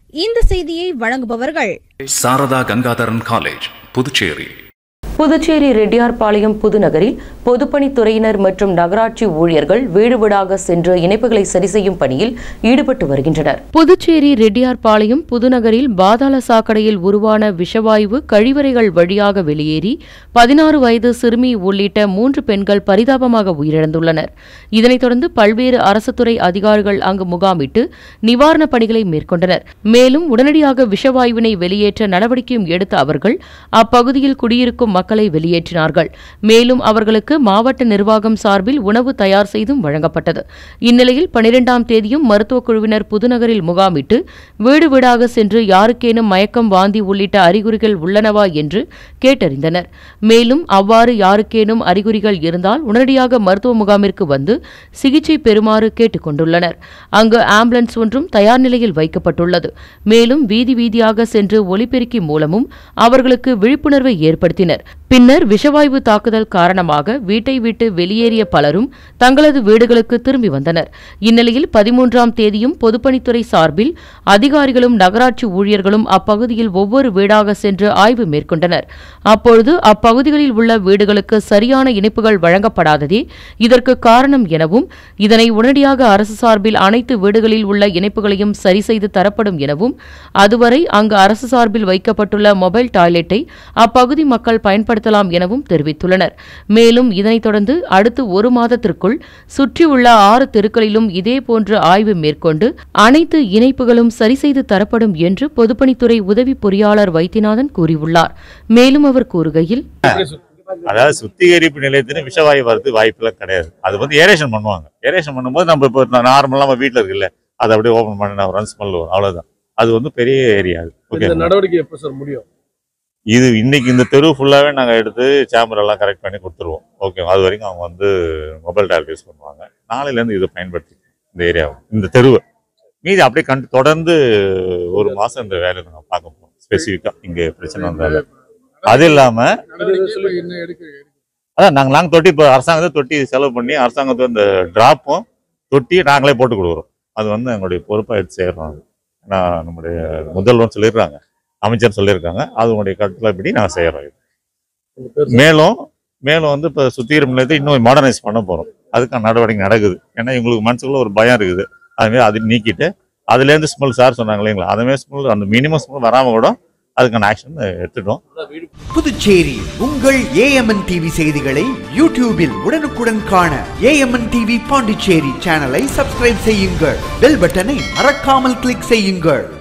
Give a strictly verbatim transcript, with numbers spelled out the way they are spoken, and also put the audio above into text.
இந்த செய்தியை வழங்குபவர்கள் சாரதா கங்காதரன் காலேஜ், புதுச்சேரி. புதுச்சேரி ரெட்டியார்பாளையம் புதுநகரில் பொதுப்பணித்துறையினர் மற்றும் நகராட்சி ஊழியர்கள் வீடு வீடாக சென்று இணைப்புகளை சரி செய்யும் பணியில் ஈடுபட்டு வருகின்றனர். புதுச்சேரி ரெட்டியார்பாளையம் புதுநகரில் பாதாள சாக்கடையில் உருவான விஷவாயு கழிவறைகள் வழியாக வெளியேறி பதினாறு வயது சிறுமி உள்ளிட்ட மூன்று பெண்கள் பரிதாபமாக உயிரிழந்துள்ளனர். இதனைத் தொடர்ந்து பல்வேறு அரசு துறை அதிகாரிகள் அங்கு முகாமிட்டு நிவாரணப் பணிகளை மேற்கொண்டனர். மேலும் உடனடியாக விஷவாயுவினை வெளியேற்ற நடவடிக்கையும் எடுத்த அவர்கள் அப்பகுதியில் குடியிருக்கும் மக்களை வெளியேற்றினார்கள். மேலும் அவர்களுக்கு மாவட்ட நிர்வாகம் சார்பில் உணவு தயார் செய்தும் வழங்கப்பட்டது. இந்நிலையில் பனிரெண்டாம் தேதியும் மருத்துவக் குழுவினர் புதுநகரில் முகாமிட்டு வீடு வீடாக சென்று யாருக்கேனும் மயக்கம், வாந்தி உள்ளிட்ட அறிகுறிகள் உள்ளனவா என்று கேட்டறிந்தனர். மேலும் அவ்வாறு யாருக்கேனும் அறிகுறிகள் இருந்தால் உடனடியாக மருத்துவ முகாமிற்கு வந்து சிகிச்சை பெறுமாறு கேட்டுக் கொண்டுள்ளனர். அங்கு ஆம்புலன்ஸ் ஒன்றும் தயார் நிலையில் வைக்கப்பட்டுள்ளது. மேலும் வீதி வீதியாக சென்று ஒலிபெருக்கி மூலமும் அவர்களுக்கு விழிப்புணர்வை ஏற்படுத்தினர். பின்னர் விஷவாயு தாக்குதல் காரணமாக வீட்டை விட்டு வெளியேறிய பலரும் தங்களது வீடுகளுக்கு திரும்பி வந்தனர். இந்நிலையில் பதிமூன்றாம் தேதியும் பொதுப்பணித்துறை சார்பில் அதிகாரிகளும் நகராட்சி ஊழியர்களும் அப்பகுதியில் ஒவ்வொரு வீடாக சென்று ஆய்வு மேற்கொண்டனர். அப்பொழுது அப்பகுதிகளில் உள்ள வீடுகளுக்கு சரியான இணைப்புகள் வழங்கப்படாததே இதற்கு காரணம் எனவும், இதனை உடனடியாக அரசு சார்பில் அனைத்து வீடுகளில் உள்ள இணைப்புகளையும் சரி செய்து தரப்படும் எனவும், அதுவரை அங்கு அரசு சார்பில் வைக்கப்பட்டுள்ள மொபைல் டாய்லெட்டை அப்பகுதி மக்கள் பயன்படுத்தலாம் எனவும் தெரிவித்துள்ளனர். மேலும் இதனைத் தொடர்ந்து அடுத்து ஒரு மாதத்திற்குள் சுற்றியுள்ள ஆறு தெருக்களிலும் இதேபோன்று ஆய்வு மேற்கொண்டு அனைத்து இணைப்புகளும் சரி செய்து தரப்படும் என்று பொதுப்பணித்துறை உதவி பொறியாளர் வைத்தியநாதன் கூறியுள்ளார். மேலும் அவர் கூறுகையில், அதாவது சுத்திகரிப்பு நிலையത്തിന് விஷவாயு வரது வாய்ப்புலாம் கிடையாது. அது வந்து ஏரேஷன் பண்ணுவாங்க. ஏரேஷன் பண்ணும்போது நம்ம இப்போ நார்மலாக நம்ம வீட்டில் இருக்குல்ல, அதை அப்படியே ஓப்பன் பண்ண ரன் ஸ்மெல் வரும், அவ்வளோதான். அது வந்து பெரிய ஏரியா. ஓகே, நடவடிக்கை எப்போ சார் முடியும்? இது இன்னைக்கு இந்த தெரு ஃபுல்லாகவே நாங்கள் எடுத்து சேம்பர் எல்லாம் கரெக்ட் பண்ணி கொடுத்துருவோம். ஓகே, அது வரைக்கும் அவங்க வந்து மொபைல் டால் யூஸ் பண்ணுவாங்க. நாளையிலேருந்து இதை பயன்படுத்தி இந்த ஏரியாவை, இந்த தெருவை மீதி அப்படியே கண்டு தொடர்ந்து ஒரு மாதம் இந்த வேலையை நாங்கள் பார்க்க போகிறோம். ஸ்பெசிஃபிக்காக இங்கே பிரச்சனை வந்தாலும் அது இல்லாமல் அதான் நாங்கள் நாங்கள் தொட்டி இப்போ அரசாங்கத்தை தொட்டி செலவு பண்ணி அரசாங்கத்தை இந்த ட்ராப்பும் தொட்டியை நாங்களே போட்டு கொடுக்குறோம். அது வந்து எங்களுடைய பொறுப்பாக எடுத்து செய்கிறோம். ஏன்னா நம்முடைய முதல்வர் சொல்லிடுறாங்க, அமைச்சர் சொல்லியிருக்காங்க, அதனுடைய கட்டளைப்படி நாங்கள் செய்கிறோம். மேலும் மேலும் வந்து இப்போ சுத்திகரிப்பு நிலையத்தை இன்னும் மாடர்னைஸ் பண்ண போகிறோம். அதுக்கான நடவடிக்கை நடக்குது. ஏன்னா எங்களுக்கு மனசுக்குள்ள ஒரு பயம் இருக்குது. அதுமாரி அதை நீக்கிட்டு அதுலேருந்து ஸ்மெல் சார் சொன்னாங்க இல்லைங்களா, அதுமாரி ஸ்மெல் அந்த மினிமம் ஸ்மெல் வராமல் கூட அதுக்கான ஆக்ஷன் எடுத்துட்டோம். புதுச்சேரி உங்கள் ஏஎம்என் டிவி செய்திகளை யூடியூபில் உடனுக்குடன் காண ஏஎம்என் டிவி பாண்டிச்சேரி சேனலை சப்ஸ்கிரைப் செய்யுங்கள். பெல் பட்டனை மறக்காமல் கிளிக் செய்யுங்கள்.